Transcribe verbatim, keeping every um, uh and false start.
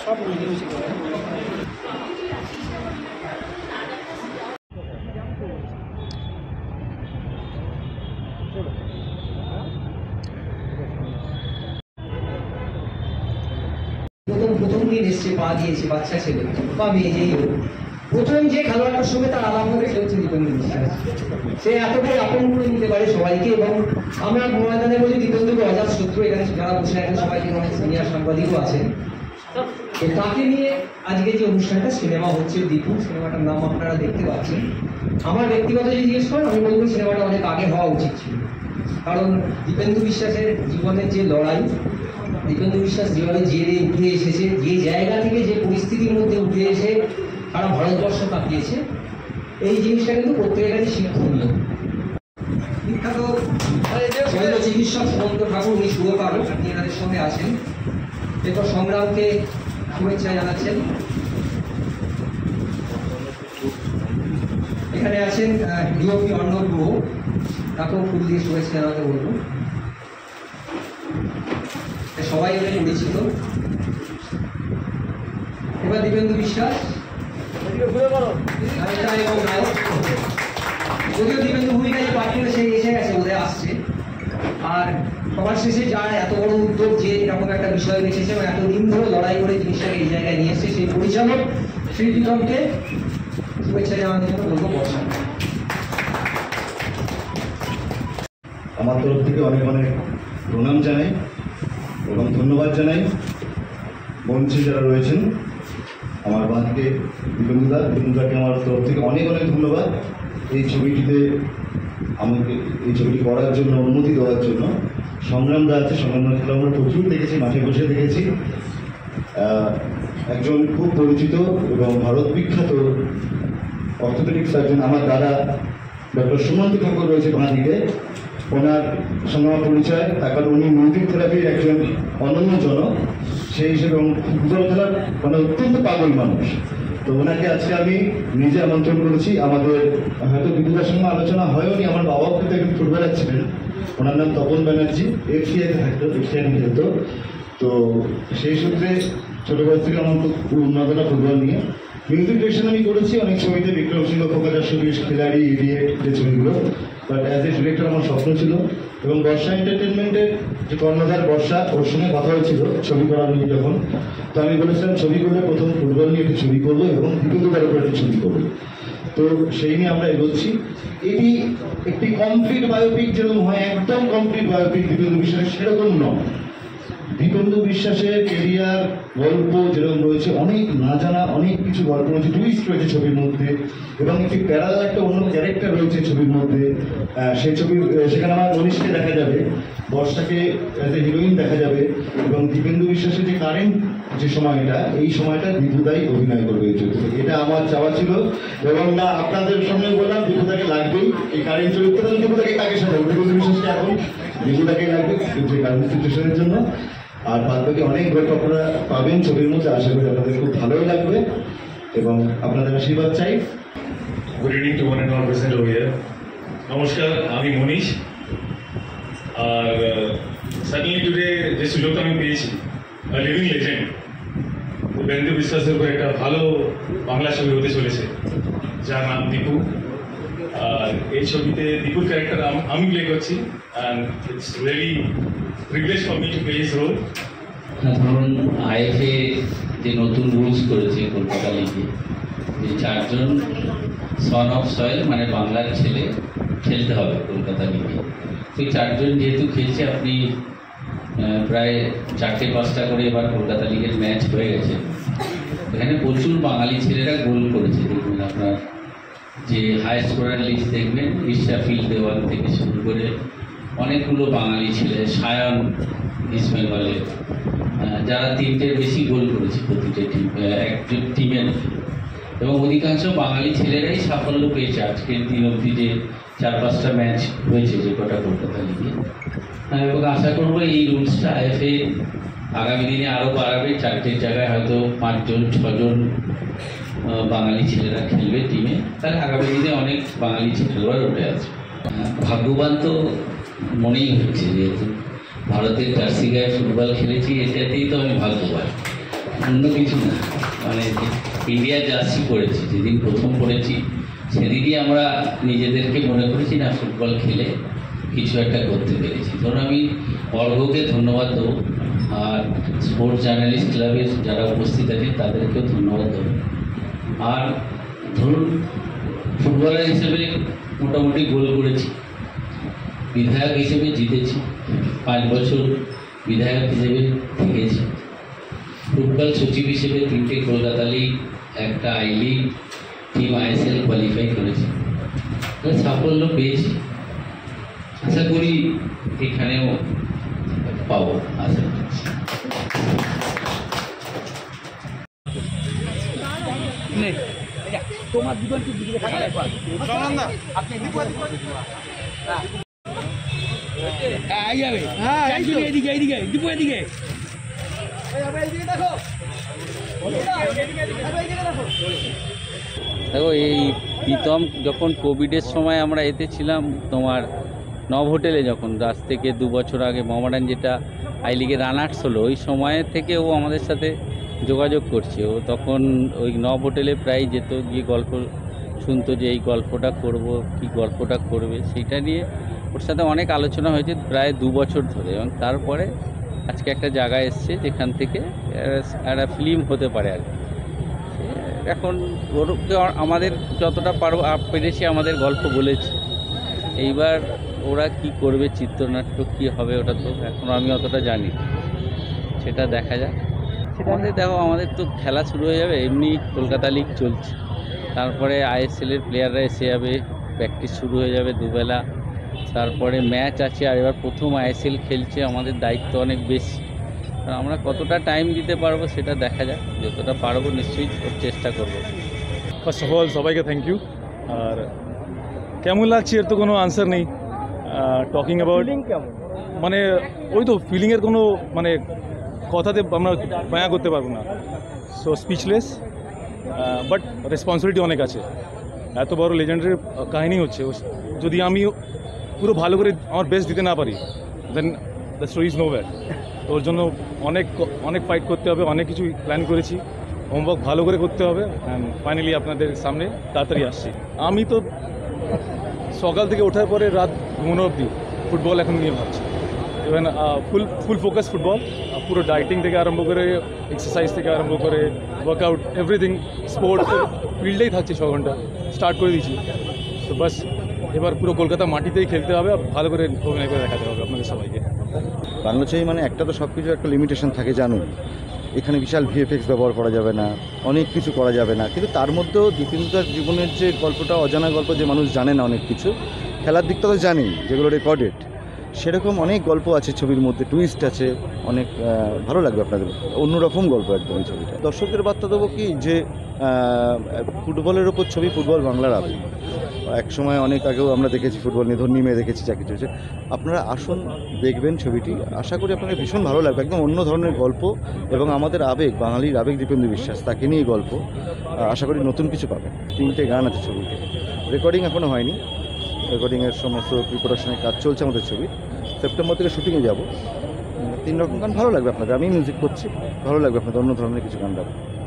সব মিলেমিশে করে। প্রথম প্রথম দিন এসছে, পা দিয়েছে বাচ্চা ছেলে বা মেয়ে যেই হোক, প্রথম যে খেলোয়াড়টার সঙ্গে তার আলাপ হবে সে হচ্ছে দীপেন্দু বিশ্বাস। সে এতটাই আপন করে নিতে পারে সবাইকে, এবং আমরা ময়দানে বলি দীপেন্দুকে অজাত শত্রু। এখানে যারা বসে আছেন সবাইকে অনেক সিনিয়র সাংবাদিকও আছেন। তো তাকে নিয়ে আজকে যে অনুষ্ঠানটা সিনেমা হচ্ছে দীপু, সিনেমাটার নাম আপনারা দেখতে পাচ্ছেন। আমার ব্যক্তিগত যদি জিজ্ঞেস করেন, আমি বলবো সিনেমাটা অনেক আগে হওয়া উচিত ছিল। কারণ দীপেন্দু বিশ্বাসের জীবনের যে লড়াই, দীপেন্দু বিশ্বাস যেভাবে জেলে উঠে এসেছে, যে জায়গা থেকে যে পরিস্থিতির মধ্যে উঠে এসে সারা ভারতবর্ষ তাকিয়েছে, এই জিনিসটা কিন্তু প্রত্যেকের কাছে শিক্ষণীয়। বিখ্যাত শৈল চিকিৎসক সুমন্ত ঠাকুর, উনি সুরকারক, আপনি এনাদের সঙ্গে আছেন। এরপর সংগ্রামকে শুভেচ্ছা জানাচ্ছেন। এখানে আছেন ডিওপি অর্ণব গুহ, তাকেও ফুল দিয়ে শুভেচ্ছা জানাতে বলবো। সবাই অনেক পরিচিত। এবার দীপেন্দু বিশ্বাস এবং নায়ক, যদিও দীপেন্দু ভূমিকায় যে পাঠ করে সে এসে গেছে, বোধহয় আসছে। আর সবার শেষে যার এত বড় উদ্যোগ, যে এরকম একটা বিষয় বেঁচেছে এবং এতদিন ধরে লড়াই করে জিনিসটাকে এই জায়গায় নিয়ে এসছে, সেই পরিচালক শ্রী প্রীতমকে শুভেচ্ছা জানানোর জন্য বলবো বর্ষা। আমার তরফ থেকে অনেক অনেক প্রণাম জানাই এবং ধন্যবাদ জানাই মঞ্চে যারা রয়েছেন। আমার বাঁধকে দীপেন্দুদা, দীপেন্দুদাকে আমার তরফ থেকে অনেক অনেক ধন্যবাদ এই ছবিটিতে আমাকে এই ছবিটি করার জন্য, অনুমতি দেওয়ার জন্য। সংগ্রামদা আছে, সংগ্রামদা খেলা আমরা প্রচুর দেখেছি, মাঠে বসে দেখেছি। একজন খুব পরিচিত এবং ভারত বিখ্যাত অর্থোপেডিক সার্জন আমার দাদা ডক্টর সুমন্ত ঠাকুর রয়েছে বাঁদিকে, ওনার সঙ্গে আমার পরিচয়। তারপর উনি মিউজিক থেরাপির একজন অনন্য জনক, সেই হিসেবে ফুটবল খেলার মানে অত্যন্ত পাগল মানুষ। তো ওনাকে আজকে আমি নিজে আমন্ত্রণ করেছি। আমাদের হয়তো বিদ্যুতার সঙ্গে আলোচনা হয়নি, আমার বাবাও কিন্তু একজন ফুটবলার ছিলেন, ওনার নাম তপন ব্যানার্জি, এফসিআইতে থাকতো, এফসিআই খেলতো। তো সেই সূত্রে ছোটো বয়স থেকে আমার খুব উন্নতটা ফুটবল নিয়ে। মিউজিক ডিরেকশন আমি করেছি অনেক ছবিতে, বিক্রম সিংহ, খোকাদার সুবিশ, খিলাড়ি, ইডিয়েট, যে ছবিগুলো। বাট অ্যাজ এ ডিরেক্টর আমার স্বপ্ন ছিল। এবং বর্ষা এন্টারটেনমেন্টের যে কর্ণধার বর্ষা, ওর সঙ্গে কথা হয়েছিল ছবি করা নিয়ে যখন, তো আমি বলেছিলাম ছবি করলে প্রথম ফুটবল নিয়ে একটি ছবি করবো এবং দীপেন্দুদার উপর একটি ছবি করবো। তো সেই নিয়ে আমরা এগোচ্ছি। এটি একটি কমপ্লিট বায়োপিক যেরকম হয়, একদম কমপ্লিট বায়োপিক দীপেন্দু বিশ্বাসের সেরকম নয়। দীপেন্দু বিশ্বাসের কেরিয়ার গল্প যেরকম রয়েছে, অনেক না জানা অনেক কিছু গল্প রয়েছে, টুইস্ট রয়েছে ছবির মধ্যে, এবং একটি প্যারালাল একটা অন্য ক্যারেক্টার রয়েছে ছবির মধ্যে। সেই ছবি সেখানে আমার মনীষকে দেখা যাবে, বর্ষাকে অ্যাজ এ হিরোইন দেখা যাবে, এবং দীপেন্দু বিশ্বাসের যে কারেন্ট যে সময়টা, এই সময়টা দীপুদাই অভিনয় করবে এই চরিত্রে। এটা আমার চাওয়া ছিল। এবং না আপনাদের সঙ্গে বললাম দীপুদাকে লাগবেই এই কারেন্ট চরিত্রে। দীপুদাকে কাকে সাথে দীপেন্দু বিশ্বাসকে এখন দীপুদাকে লাগবে যে কারেন্ট সিচুয়েশনের জন্য। আর বাদ বাকি অনেক গল্প আপনারা পাবেন ছবির মধ্যে, আশা করি আপনাদের খুব ভালোই লাগবে এবং আপনাদের আশীর্বাদ চাই। Good evening to one and all present over here. নমস্কার, আমি মনীষ। আর সাডেনলি টুডে যে সুযোগটা আমি পেয়েছি, লিভিং লেজেন্ড দীপেন্দু বিশ্বাসের উপর একটা ভালো বাংলা ছবি হতে চলেছে, যার নাম দীপু। আর এই ছবিতে দীপুর ক্যারেক্টার আমি প্লে করছি, and it's really privilege for me to play his role. ধরুন আইএফএ যে নতুন রুলস করেছে কলকাতা লিগে, যে চারজন সন অফ সয়েল মানে বাংলার ছেলে খেলতে হবে কলকাতা লিগে। সেই চারজন যেহেতু খেলছে, আপনি প্রায় চারটে পাঁচটা করে এবার কলকাতা লিগের ম্যাচ হয়ে গেছে। এখানে প্রচুর বাঙালি ছেলেরা গোল করেছে। দেখবেন আপনার যে হাই স্কোরার লিস্ট দেখবেন, ইশরাফিল দেওয়ান থেকে শুরু করে অনেকগুলো বাঙালি ছেলে, সায়ন ইস্ট বেঙ্গলে, যারা তিনটের বেশি গোল করেছে প্রতিটা টিম এক টিমের, এবং অধিকাংশ বাঙালি ছেলেরাই সাফল্য পেয়েছে আজকের দিন অবধি যে চার পাঁচটা ম্যাচ হয়েছে যে কটা কলকাতা লিগে। এবং আশা করবো এই রুলসটা আইএফএ আগামী দিনে আরও বাড়াবে। চারটের জায়গায় হয়তো পাঁচজন ছজন বাঙালি ছেলেরা খেলবে টিমে, তাহলে আগামী দিনে অনেক বাঙালি ছেলেরা উঠে আসবে। ভাগ্যবান তো মনেই হচ্ছে, যেহেতু ভারতের জার্সি গায়ে ফুটবল খেলেছি, এটাতেই তো আমি ভাগ্যবান। অন্য কিছু না, মানে ইন্ডিয়া জার্সি পড়েছি, যেদিন প্রথম পড়েছি সেদিনই আমরা নিজেদেরকে মনে করেছি না ফুটবল খেলে কিছু একটা করতে পেরেছি। ধরুন আমি অর্ঘকে ধন্যবাদ দেবো, আর স্পোর্টস জার্নালিস্ট ক্লাবের যারা উপস্থিত আছেন তাদেরকেও ধন্যবাদ দেবো। আর ধরুন ফুটবলার হিসেবে মোটামুটি গোল করেছি, বিধায়ক হিসেবে জিতেছি, পাঁচ বছর বিধায়ক হিসেবে থেকেছি, ফুটবল সচিব হিসেবে তিনটে কলকাতা লিগ, একটা I league, team ISL qualify করেছি, সাফল্য পেয়েছি। আশা করি এখানেও পাবো, আশা করছি। তোমার দুজন কি দিকে থাকা একবার আপনি হ্যাঁ আই যাবে, হ্যাঁ এইদিকে এইদিকে দীপু এদিকে দেখো দেখো এই প্রীতম যখন কোভিডের সময় আমরা এতে ছিলাম তোমার নব হোটেলে, যখন আজ থেকে দু বছর আগে মোহামেডান যেটা আই লিগে রানার্স হলো, ওই সময় থেকে ও আমাদের সাথে যোগাযোগ করছে। ও তখন ওই নব হোটেলে প্রায় যেত, গিয়ে গল্প শুনতো যে এই গল্পটা করব, কি গল্পটা করবে, সেইটা নিয়ে ওর সাথে অনেক আলোচনা হয়েছে প্রায় দু বছর ধরে। এবং তারপরে আজকে একটা জায়গায় এসছে যেখান থেকে একটা ফিল্ম হতে পারে আর কি। এখন ওরকে আমাদের যতটা পারবো পেরেছি আমাদের গল্প বলেছি, এইবার ওরা কি করবে, চিত্রনাট্য কি হবে ওটা তো এখনও আমি অতটা জানি, সেটা দেখা যাক। আমাদের দেখো আমাদের তো খেলা শুরু হয়ে যাবে, এমনি কলকাতা লিগ চলছে, তারপরে আইএসএলের প্লেয়াররা এসে যাবে, প্র্যাকটিস শুরু হয়ে যাবে দুবেলা, তারপরে ম্যাচ আছে। আর এবার প্রথম আইএসএল খেলছে, আমাদের দায়িত্ব অনেক বেশি, আর আমরা কতটা টাইম দিতে পারবো সেটা দেখা যাক, যতটা পারবো নিশ্চয়ই ওর চেষ্টা করবো। ফার্স্ট অফ অল সবাইকে থ্যাংক ইউ। আর কেমন লাগছে এর তো কোনো আনসার নেই, টকিং অ্যাবাউট মানে ওই তো ফিলিংয়ের কোনো মানে কথাতে আমরা বয়ান করতে পারবো না, সো স্পিচলেস। বাট রেসপন্সিবিলিটি অনেক আছে, এত বড় লেজেন্ডারি কাহিনী হচ্ছে, যদি আমি পুরো ভালো করে আমার বেস্ট দিতে না পারি then the story is nowhere. তো ওর জন্য অনেক অনেক ফাইট করতে হবে, অনেক কিছু প্ল্যান করেছি, হোমওয়ার্ক ভালো করে করতে হবে, অ্যান্ড ফাইনালি আপনাদের সামনে তাড়াতাড়ি আসছি। আমি তো সকাল থেকে ওঠার পরে রাত ঘুমানো অবধি ফুটবল এখন নিয়ে ভাবছি, even full full focus football, পুরো ডায়েটিং থেকে আরম্ভ করে এক্সারসাইজ থেকে আরম্ভ করে ওয়ার্কআউট এভরিথিং, স্পোর্টস ফিল্ডেই থাকছি ছ ঘন্টা, স্টার্ট করে দিয়েছি। তো বাস এবার পুরো কলকাতা মাটিতেই খেলতে হবে, আর ভালো করে অভিনয় করে দেখাতে হবে আপনাদের সবাইকে। বাংলা ছবি মানে একটা তো সব কিছু একটা লিমিটেশন থাকে জানুন, এখানে বিশাল ভিএফএক্স ব্যবহার করা যাবে না, অনেক কিছু করা যাবে না, কিন্তু তার মধ্যেও দীপেন্দুদার জীবনের যে গল্পটা, অজানা গল্প, যে মানুষ জানে না অনেক কিছু, খেলার দিকটা তো জানেই যেগুলো রেকর্ডেড, সেরকম অনেক গল্প আছে ছবির মধ্যে, টুইস্ট আছে অনেক, ভালো লাগবে আপনাদের, অন্যরকম গল্প একদম এই ছবিটা। দর্শকদের বার্তা দেবো কি, যে ফুটবলের ওপর ছবি, ফুটবল বাংলার আবেগ। এক সময় অনেক আগেও আমরা দেখেছি ফুটবল নিয়ে ধর্মী মেয়ে দেখেছি, যা কিছু হয়েছে, আপনারা আসুন দেখবেন ছবিটি, আশা করি আপনাদের ভীষণ ভালো লাগবে। একদম অন্য ধরনের গল্প এবং আমাদের আবেগ, বাঙালির আবেগ দীপেন্দু বিশ্বাস, তাকে নিয়ে গল্প, আশা করি নতুন কিছু পাবেন। তিনটে গান আছে ছবিতে, রেকর্ডিং এখনও হয়নি, রেকর্ডিংয়ের সমস্ত প্রিপারেশনের কাজ চলছে আমাদের ছবি, সেপ্টেম্বর থেকে শুটিংয়ে যাব। তিন রকম গান ভালো লাগবে আপনাদের, আমি মিউজিক করছি, ভালো লাগবে আপনাদের, অন্য ধরনের কিছু গান গাবো।